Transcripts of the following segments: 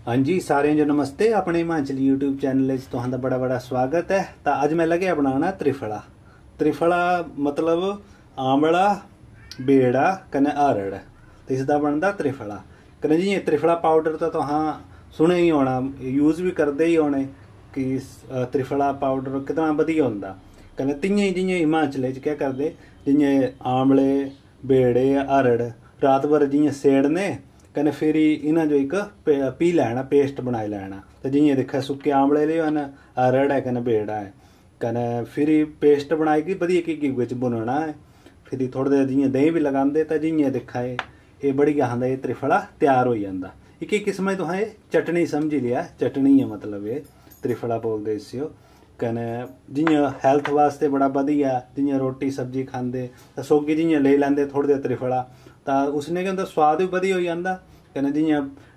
हाँ जी, सारें जो नमस्ते। अपने हिमाचल यूट्यूब चैनल तुहां बड़ा बड़ा स्वागत है। तो अज मैं लगे बनाना त्रिफला। त्रिफला मतलब आंवला, बेड़ा कने अरड़, तो इसका बनता त्रिफला। कने जी त्रिफला पाउडर तो तुहां सुने ही होना, यूज़ भी करते ही होने कि त्रिफला पाउडर कितना वधिया होंदा। कने तियां ही जियां हिमाचल क्या करते, जियां आंवले, बेड़े, अरड़ रात भर जियां सेड़ने कने फिर इन्हां जो एक पी लैना, पेस्ट बनाई लैना। तो जियां दिक्खा सुक्के आंवले ले न, अरड़ है कने बेड़ा है, कने फिर पेस्ट बनाई की वधिया घी बिच भुनना है। फिर थोड़ी देर जियां दही भी लगांदे, तो जियां दिक्खा ये बढ़िया आंदा, ये त्रिफला तैयार हो जाता। एक किस्म तुसें ये चटनी समझी लिया, चटनी है मतलब ये त्रिफला बोलते इसी। कने जियां हैल्थ वास्ते बड़ा वधिया, जियां रोटी सब्जी खांदे तो सोगी जियां ले लैंदे थोड़ी देर त्रिफला, तो उसने क्या होंदा स्वाद भी वधिया हो जाता। कने जियां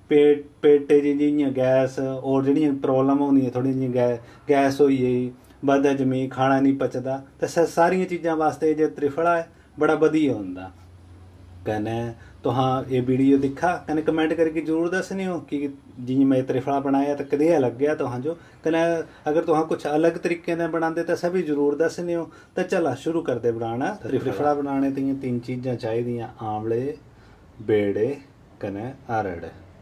पेटे जियां गैस और जिहड़ियां प्रॉब्लम होंदियां थोड़ी जियां गैस होई गई, बद हजमी, खाना नहीं पचदा, तो सारियां चीज़ां वास्ते जो त्रिफला है बड़ा वधिया होंदा। कने तुहां ये वीडियो दिखा कने कमेंट करके जरूर दसने हो कि जियां मैं त्रिफला बनाया तो कदिया लग गया तुहां जो। कने अगर तुहां कुछ अलग तरीके से बनाते तो सभी जरूर दसने हो। तो चला शुरू करते बनाना। त्रिफला बनाने तो तीन चीज़ां चाहिए, आंवले, बेड़े कने अरड़।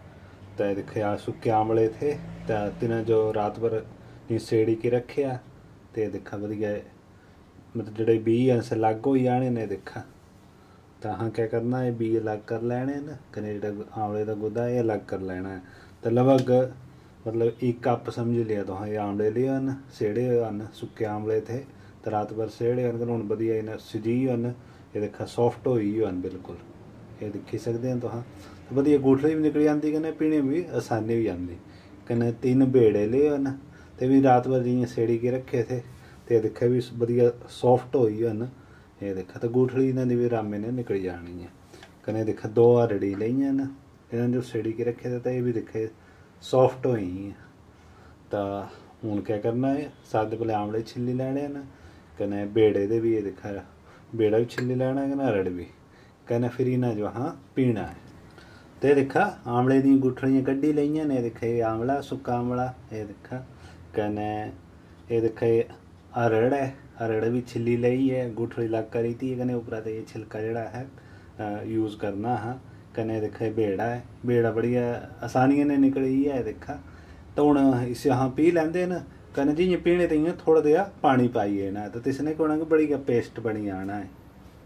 तो देखिए सुक्के आंवले थे, तो तिन्हें जो रात भर सेड़ी के रखे, तो देखा वधिया मतलब जोड़े बी से अलग हो जाने ने। देखा तो हाँ क्या करना है, बी अलग कर लेने न, कने जो आंवले का गुदा ये अलग कर लेना है। तो लगभग मतलब 1 कप समझ लिया तो हाँ ये आंवले लिए न, सेड़े हुए सुक्के आंवले थे, तो रात भर सेड़े हूँ वधिया इन्हें सजी हन। ये देखा सॉफ्ट हो बिल्कुल, ये दिखी सकते हैं तो हाँ। तो वधिया गूठली भी निकल जाती, कने पीने भी आसानी भी आती। कने 3 बेड़े लिए न, तो भी रात भर जियां सेड़ी के रखे थे, तो दिखा भी वधिया सॉफ्ट हो ये देखा। तो गूठली इन्हों की भी रामे ने निकल जानी है। कने देखा 2 अरड़ी लिया न, इन्होंने जो सेड़ी के रखे थे, तो ये भी दिखे सॉफ्ट हो हैं। तो हूँ क्या करना है, सारे पहले आंवले छिली लैने न, कने बेड़े दे भी ये देखा बेड़ा भी छिली लैना है, कने अरड़ भी। कने फिर इन्हें जो हाँ पीना है। तो ये देखा आंवले दी गुठलियाँ कड्ढी लईयां ने, देखा ये आंवला सुक्का आंवला, ये देखा। कने ये देखा ये अरड़ है, अरड़ भी छिली लई है, गुठली लग करी थी। कने ऊपर तो ये छिलका जड़ा है यूज़ करना। हाँ कने देखा बेड़ा है, बेड़ा बढ़िया आसानी ने निकली है देखा। तो हूँ इसे हाँ पी लेंदे न। कने जियां पीने तो थोड़ा जहा पानी पाइए ना, तो तिसने होना कि बढ़िया पेस्ट बनी आना है।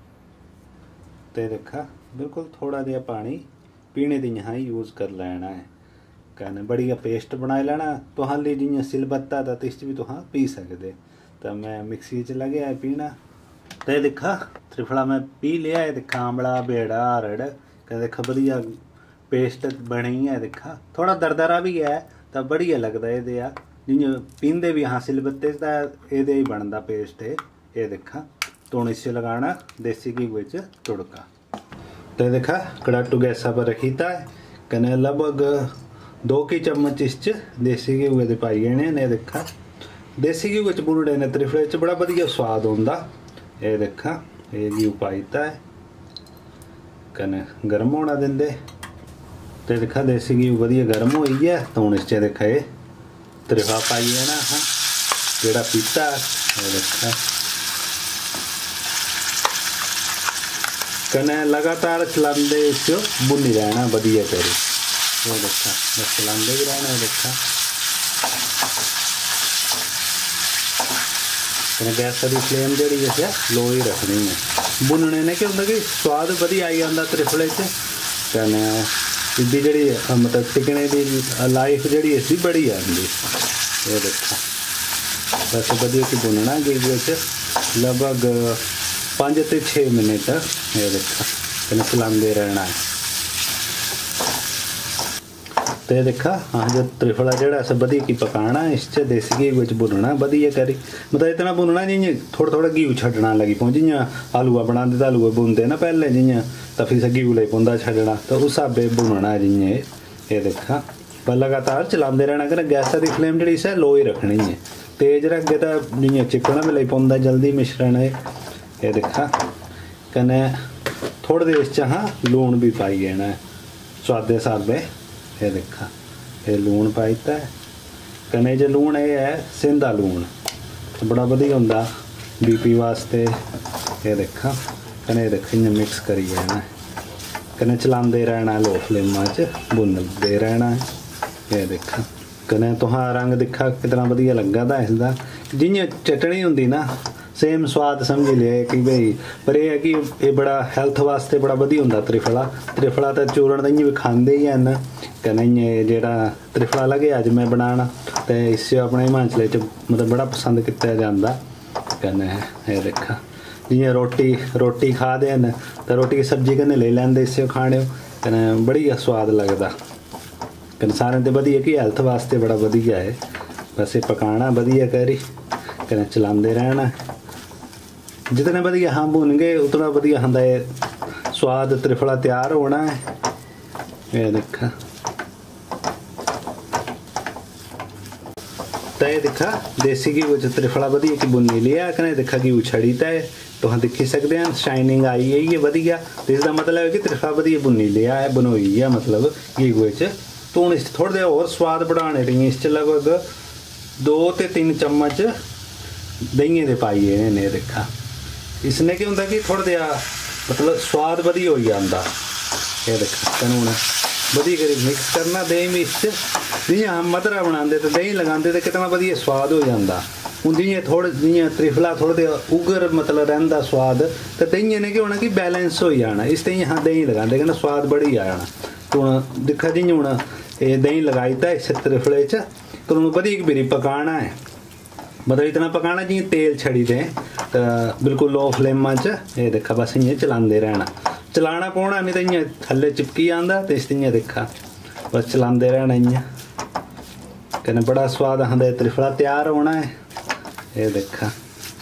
तो देखा बिल्कुल थोड़ा जहा पानी पीने दी यहाँ यूज़ कर लेना है। कने बढ़िया पेस्ट बना लेना। तो हाँ ली जियां सिलबत्ता था, तिस भी तो हाँ पी सकते। तो मैं मिक्सी च लगे है पीना। तो ये देखा त्रिफला मैं पी लिया है। देखा आंवला, बेड़ा, अरड़, कने देखा बढ़िया पेस्ट बनी है। देखा थोड़ा दरदरा भी है, तो बढ़िया लगता है ये जियां पींदे भी हाँ सिलबत्ते ये ही बनता पेस्ट है। ये देखा तो हूँ इससे लगाना देसी घी विच तुड़का। तो देखा कड़ाटू गैसा पर रखीता है, कने लगभग 2 की चम्मच इस देसी घी दे पाई जाने ने। देखा देसी घी विच भुनने ने त्रिफले च बड़ा वधिया स्वाद होंदा। ये देखा ये घी पाईता है, कने गर्म होना देंदे। तो देखा देसी घी वधिया गर्म हो गई है। तो हूँ इस देखा ये त्रिफला पाई जाना हाँ जोड़ा पीता। ये देखा कने लगातार चलाते इस भुनी रहना वधिया करी। वो देखा बस चलाते भी रहना। देखा गैस की फ्लेम जी है लो ही रखनी है। भुनने ने क्या होंगे कि स्वाद वधिया आई जाता त्रिफले च। कने इसकी जी मतलब टिकने की लाइफ जी इसकी बड़ी आती। ये देखा बस वधिया कि भुनना घी लगभग 5 से 6 मिनट। ये देखा कने चलाते रहना है। तो ये देखा हाँ जो त्रिफला जोड़ा से वधिया की पकाना इस देसी घी विच भुनना वधिया करी। मतलब इतना भुनना जियां थोड़ा थोड़ा घी छड्डना लगी पौ, जियां आलूआ बनाते तो आलूआ भुनते ना पहले, जियां तो फिर घी लगी पौंदा छड्डना। तो उस हिसाब से भुनना जियां ये देखा पर लगातार चलाते रहना। कने गैस की फ्लेम जी से लो ही रखनी है, तेज रखगे तो जियां चिकना भी लगी पौंदा जल्दी मिश्रण है। ये देखा कने थोड़ी देर हाँ लूण भी पाई जाना है स्वादे हिसाबे। ये देखा ये लूण पाई दिता है कने जो लूण ये है सेंधा लूण बड़ा वधिया हुंदा बीपी वास्ते। ये देखा कने देख इ'यां मिक्स करी जाना कने चलाते रहना लो फ्लेमां च भुनदे रहना है। ये देखा कने तुहां रंग दिखा कितना वधिया लगा था इसका जियां चटनी हुंदी ना सेम स्वाद समझ लिया कि भाई पर यह है कि ये बड़ा हेल्थ वास्ते बड़ा वधिया हुंदा त्रिफला। त्रिफला तो चूरण तो भी खाते ही हैं कने इ'यां जेह्ड़ा त्रिफला लगे अज मैं बनाना तो इस अपने हिमाचल च मतलब बड़ा पसंद किया जाता कने। ये देखा जियां रोटी खा दे हैं तो रोटी की सब्जी कन्नै ले लैंदे इस खाने कने बड़ी स्वाद लगता कने सारें ते वधिया कि हेल्थ वास्ते बड़ा वधिया है। बस ये पकाना वधिया करी कने चलाते रहना जितने वधिया हम भुनगे उतना वधिया होंदा है स्वाद त्रिफला तैयार होना है। ये देखा तो ये देखा देसी घी विच त्रिफला वधिया की बुनी लिया कने देखा घी छड़ी है तुम दिखी सकते हैं शाइनिंग आई है ये वधिया तो इसका मतलब है कि त्रिफला वधिया बुनी लिया है बनोई है मतलब घी विच। तो हूँ इस थोड़े और स्वाद बढ़ाने रही इस लगभग 2 ते 3 चम्मच दही दे पाइए ने देखा इसने क्या होंगे कि थोड़ा जहा मतलब स्वाद वधिया हो जाता। ये देखा तेन हूँ वधिया करी मिक्स करना दही भी इस जियां हम मधरा बनाते तो दही लगाते तो कितना वधिया स्वाद हो जाता। हूँ जियां थोड़े जियां त्रिफला थोड़ा जहा उगर मतलब रहा स्वाद तो दही ने क्या होना कि बैलेंस हो जाना इस तरह हाँ दही लगाते कहना स्वाद बढ़ी जाना। तो हूँ दिखा जियां हूँ ये दही लगाई था इस त्रिफले च तो उन्होंने वधिया बारी पकाना है मतलब इतना पकाना जियां तेल छड़ी दें तो बिल्कुल लो फ्लेमां च। ये देखा बस इ'यां चलाते रहना चलाना पौना नहीं तो इ'यां थल्ले चिपकी जाता तो इस इ'यां देखा बस चलाते रहना इ'यां कने बड़ा स्वाद आंदा त्रिफला तैयार होना है। ये देखा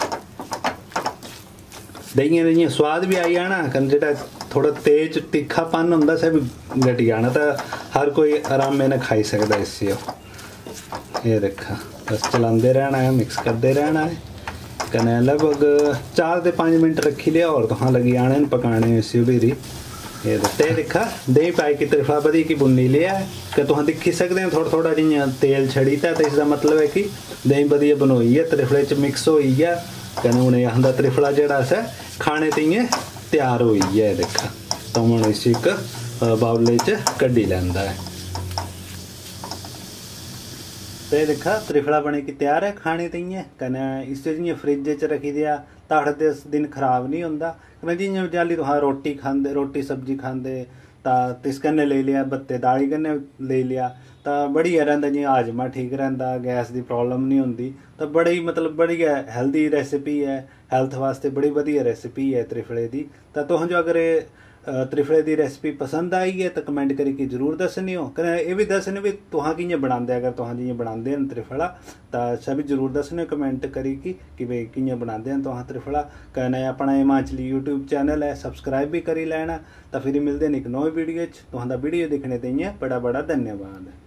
दही ने इ'यां स्वाद भी आई जाना कने जेह्ड़ा थोड़ा तेज तीखापन होंदा सब घटी जाना तो हर कोई आराम ने खाई सकता इसी। ये देखा बस चलाते रहना है मिक्स करते रहना है कने लगभग 4 से 5 मिनट रखी लिया और तुहां लगी आने पकाने इसी बेरी। ये देखा दही पाई की त्रिफला वधिया की बुनी लिया है कि तुहां दिखी सकते हैं थोड़ा थोड़ा जियां तेल छड़ी था तो इसका मतलब है कि दही वधिया बनोई है त्रिफले च मिक्स होई है कने हूँ आंदा त्रिफला जड़ा सा खाने ते तैयार हो है। देखा तो हूँ इस एक बाउले च कड्ढी लैंदा है। तो देखा त्रिफला बने की तैयार है खाने ते कने इस जियां फ्रिज च रखी दिया तो 8-10 दिन खराब नहीं होंदा कने जियां जाली तुहां रोटी खांदे रोटी सब्जी खांदे तो इस कन्नै ले लिया बत्ते दाली कन्नै ले लिया तो बढ़िया रहिंदा जियां हाजमा ठीक रहिंदा गैस की प्रॉब्लम नहीं होंदी तो बड़ी मतलब बढ़िया हेल्दी रेसिपी है हेल्थ वास्ते बड़ी वधिया रेसिपी है त्रिफले की। तो तुहां जो अगर त्रिफले की रेसिपी पसंद आई है तो कमेंट करके जरूर दसनी हो कने ये भी दसने भी तुहां कि'यां बनांदे अगर तुहां जियां बनांदे हैं त्रिफला तो सभी जरूर दसने कमेंट करी कि भाई कि'यां बनांदे हैं तुहां त्रिफला कने अपना हिमाचली यूट्यूब चैनल है सबसक्राइब भी करी लैना। तो फिर मिलते हैं एक नई वीडियो तुहां दा वीडियो दिखने ते बड़ा बड़ा धन्यवाद।